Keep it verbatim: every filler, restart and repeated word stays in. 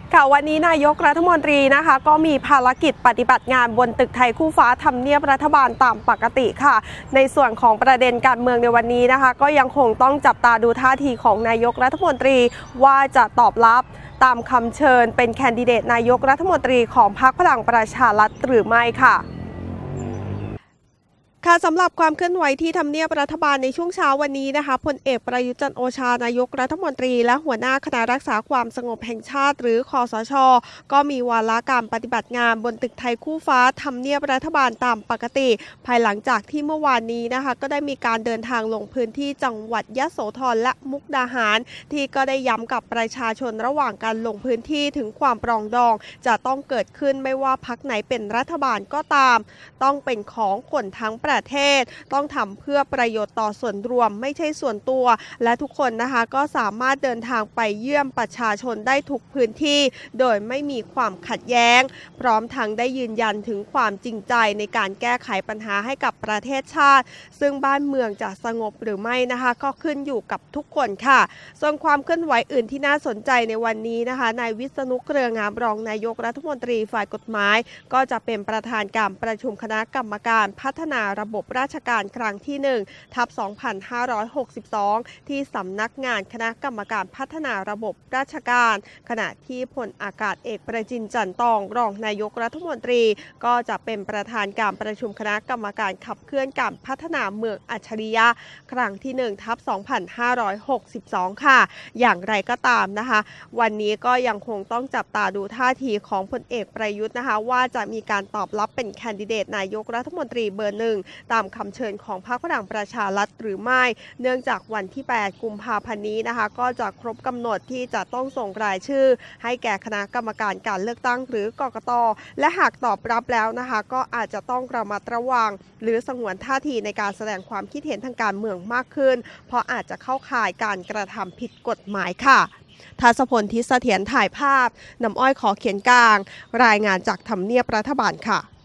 ค่ะวันนี้นายกรัฐมนตรีนะคะก็มีภารกิจปฏิบัติงานบนตึกไทยคู่ฟ้าทำเนียบรัฐบาลตามปกติค่ะในส่วนของประเด็นการเมืองในวันนี้นะคะก็ยังคงต้องจับตาดูท่าทีของนายกรัฐมนตรีว่าจะตอบรับตามคำเชิญเป็นแคนดิเดตนายกรัฐมนตรีของพรรคพลังประชารัฐหรือไม่ค่ะค่ะสำหรับความเคลื่อนไหวที่ทำเนียบรัฐบาลในช่วงเช้าวันนี้นะคะพลเอกประยุทธ์จันทร์โอชานายกรัฐมนตรีและหัวหน้าคณะรักษาความสงบแห่งชาติหรือคสช.ก็มีวาระการปฏิบัติงานบนตึกไทยคู่ฟ้าทำเนียบรัฐบาลตามปกติภายหลังจากที่เมื่อวานนี้นะคะก็ได้มีการเดินทางลงพื้นที่จังหวัดยโสธรและมุกดาหารที่ก็ได้ย้ำกับประชาชนระหว่างการลงพื้นที่ถึงความปรองดองจะต้องเกิดขึ้นไม่ว่าพรรคไหนเป็นรัฐบาลก็ตามต้องเป็นของคนทั้งประเทศต้องทำเพื่อประโยชน์ต่อส่วนรวมไม่ใช่ส่วนตัวและทุกคนนะคะก็สามารถเดินทางไปเยี่ยมประชาชนได้ทุกพื้นที่โดยไม่มีความขัดแย้งพร้อมทั้งได้ยืนยันถึงความจริงใจในการแก้ไขปัญหาให้กับประเทศชาติซึ่งบ้านเมืองจะสงบหรือไม่นะคะก็ขึ้นอยู่กับทุกคนค่ะส่วนความเคลื่อนไหวอื่นที่น่าสนใจในวันนี้นะคะนายวิษณุเครืองามรองนายกรัฐมนตรีฝ่ายกฎหมายก็จะเป็นประธานการประชุมคณะกรรมการพัฒนาระบบราชการครั้งที่หนึ่งทับสองพันห้าร้อยหกสิบสองที่สำนักงานคณะกรรมการพัฒนาระบบราชการขณะที่พลอากาศเอกประจินจันทร์ตองรองนายกรัฐมนตรีก็จะเป็นประธานการประชุมคณะกรรมการขับเคลื่อนการพัฒนาเมืองอัจฉริยะครั้งที่หนึ่งทับสองพันห้าร้อยหกสิบสองค่ะอย่างไรก็ตามนะคะวันนี้ก็ยังคงต้องจับตาดูท่าทีของพลเอกประยุทธ์นะคะว่าจะมีการตอบรับเป็นแคนดิเดตนายกรัฐมนตรีเบอร์หนึ่งตามคำเชิญของพรรคพลังประชารัฐหรือไม่เนื่องจากวันที่แปดกุมภาพันธ์นี้นะคะก็จะครบกำหนดที่จะต้องส่งรายชื่อให้แก่คณะกรรมการการเลือกตั้งหรือกกต.และหากตอบรับแล้วนะคะก็อาจจะต้องระมัดระวังหรือสงวนท่าทีในการแสดงความคิดเห็นทางการเมืองมากขึ้นเพราะอาจจะเข้าข่ายการกระทำผิดกฎหมายค่ะทัศพล ทิศเสถียรถ่ายภาพน้ำอ้อยขอเขียนกลางรายงานจากทำเนียบรัฐบาลค่ะ